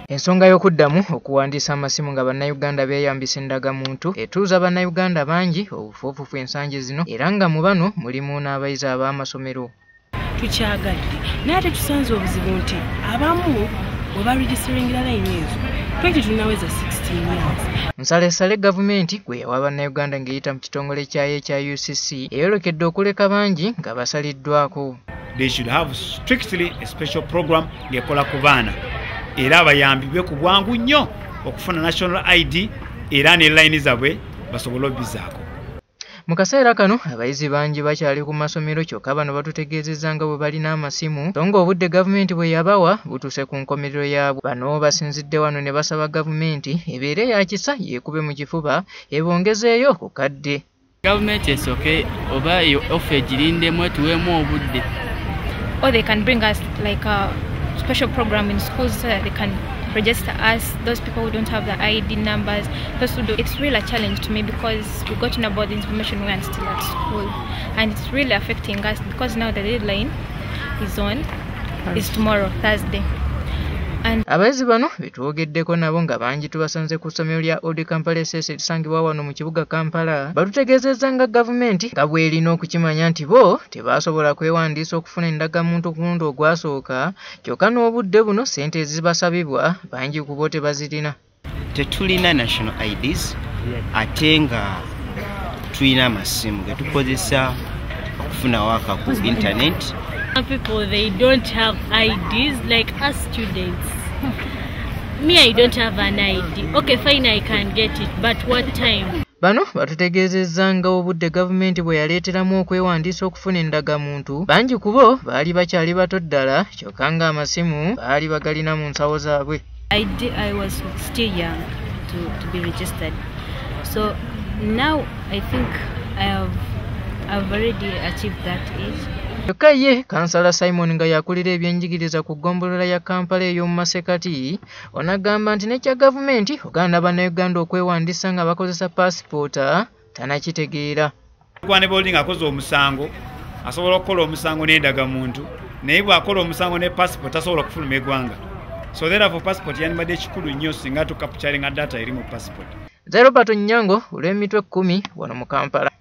Ensonga y'okuddamu okuwandiisa amasimu nga bannayuganda beeyambisa endagamuntu etuuza bannayuganda bangi obufuufufu ensangi zino era nga mu bano mulimu n'abayizi ab'amasomero. Tukyagadde naye ate tusanze obuzibu nti abamu bwe baregisitiringira layini ezo twekyo tunaweza 16 years. Nsalesale gavumenti gwe yawa bannayuganda ng'eyita mu kitongole kyayo ekya UCC eyolekedde okuleka bangi nga basaliddwako. They should have strictly a special program ng'ekola ku baana era abayambibwe ku bwangu nnyo okufuna national ID era ne layini zaabwe basobole obbizaako. Mu kaseera kano abayizi bangi bakyali ku masomero kyokka bano batutegeezezza nga bwe balina amasimu so nga obudde gavumenti bwe yabawa butuuse ku nkomerero yaabwe. Bano basinzidde wano ne basaba gavumenti ebeere ya kisa yeekube mu kifuba ebongezeeyo ku kadde. Gavumenti esooke oba ofa egirindemu etuweemu obudde. Or they can bring us like a special program in schools so that they can register us, those people who don't have the ID numbers. It's really a challenge to me because we got to know about the information when still at school, and it's really affecting us because now the deadline is tomorrow, Thursday. Abayizi bano betwogeddeko nabo nga bangi tubasanze ku ssomero lya Old Kampala SS erisangibwa wano mu kibuga Kampala batutegeezezza nga gavumenti nga bw'erina okukimanya nti bo tebasobola kwewandiisa okufuna endagamuntu ku mulundi ogwasooka kyokka n'obudde buno ssente ezibasabibwa bangi ku bo tebazirina. Tetulina national IDs ate nga tulina amasimu ge tukozesa okufuna waka ku internet. Some people, they don't have IDs like us students. Me, I don't have an ID. Okay, fine, I can get it, but what time? Bano batutegeezezza nga obudde gavumenti bwe yaleeteramu okwewandiisa okufuna endagamuntu bangi ku bo baali bakyali bato ddala kyokka nga amasimu baali bagalina mu nsawo zaabwe. I was still young to be registered. So now I think I've already achieved that age. Kyokka ye Kansala Simon nga yakulira ebyenjigiriza ku ggombolola ya Kampala ey'omu Masekati onagamba nti nekya gavumenti oganda bannayuganda okwewandiisa nga bakozesa paasipoota tanakitegeera. Kwane Bolding akoze omusango asobola okukola omusango n'endagamuntu naye bw'akola omusango ne paasipoota asobola okufuluma eggwanga. So therefore paasipoota yandibadde ekikulu nnyo singa tukapucaringa data eri mu paasipoota. Robert Onyango olw'emitwe 10 wano mu Kampala.